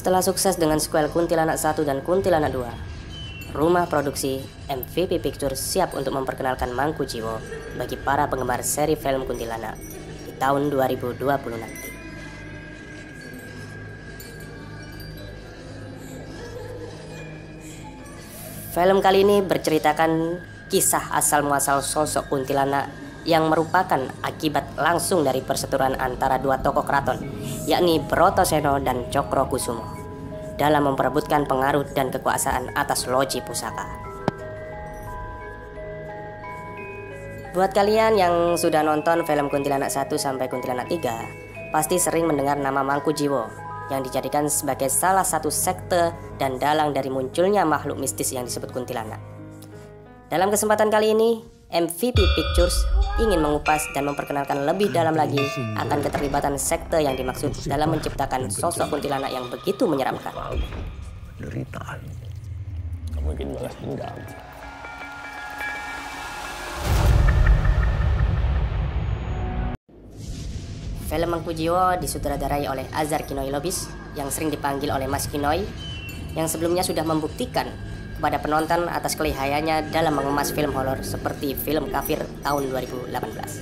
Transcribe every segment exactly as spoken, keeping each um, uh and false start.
Setelah sukses dengan sequel Kuntilanak satu dan Kuntilanak dua, rumah produksi M V P Pictures siap untuk memperkenalkan Mangkujiwo bagi para penggemar seri film Kuntilanak di tahun dua ribu dua puluh nanti. Film kali ini berceritakan kisah asal-muasal sosok kuntilanak yang merupakan akibat langsung dari perseteruan antara dua tokoh keraton, yakni Brotoseno dan Cokrokusumo, dalam memperebutkan pengaruh dan kekuasaan atas Loji Pusaka. Buat kalian yang sudah nonton film Kuntilanak satu sampai Kuntilanak tiga, pasti sering mendengar nama Mangkujiwo yang dijadikan sebagai salah satu sekte dan dalang dari munculnya makhluk mistis yang disebut kuntilanak. Dalam kesempatan kali ini, M V P Pictures ingin mengupas dan memperkenalkan lebih dalam lagi akan keterlibatan sekte yang dimaksud dalam menciptakan sosok kuntilanak yang begitu menyeramkan. Penderitaan, kamu ingin balas dendam. Film Mangkujiwo disutradarai oleh Azhar Kinoy Lobis yang sering dipanggil oleh Mas Kinoy, yang sebelumnya sudah membuktikan kepada penonton atas kelihayannya dalam mengemas film horor seperti film Kafir tahun dua ribu delapan belas.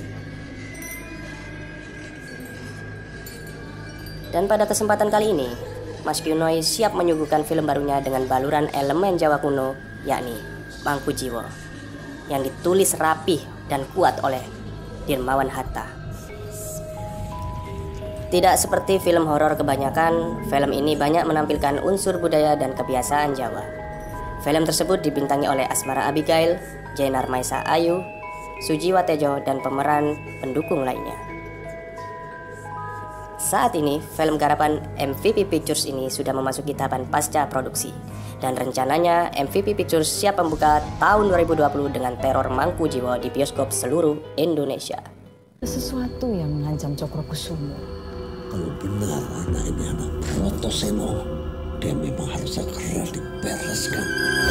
Dan pada kesempatan kali ini, Mas Kinoy siap menyuguhkan film barunya dengan baluran elemen Jawa kuno, yakni Mangkujiwo, yang ditulis rapih dan kuat oleh Dirmawan Hatta. Tidak seperti film horor kebanyakan, film ini banyak menampilkan unsur budaya dan kebiasaan Jawa. Film tersebut dibintangi oleh Asmara Abigail, Jenar Maisa Ayu, Sujiwo Tejo, dan pemeran pendukung lainnya. Saat ini, film garapan M V P Pictures ini sudah memasuki tahapan pasca produksi, dan rencananya M V P Pictures siap membuka tahun dua ribu dua puluh dengan teror Mangkujiwo di bioskop seluruh Indonesia. Sesuatu yang mengancam Cokrokusumo. Kalau benar anak ini anak Brotoseno, dia memang harus segera dibereskan.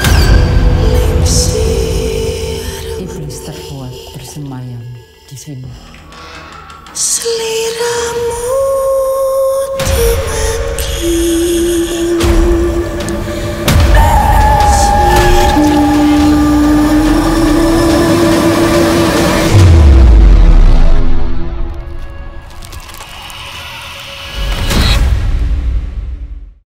Iblis terkuat bersemayam di sini. Seliramu dimaki.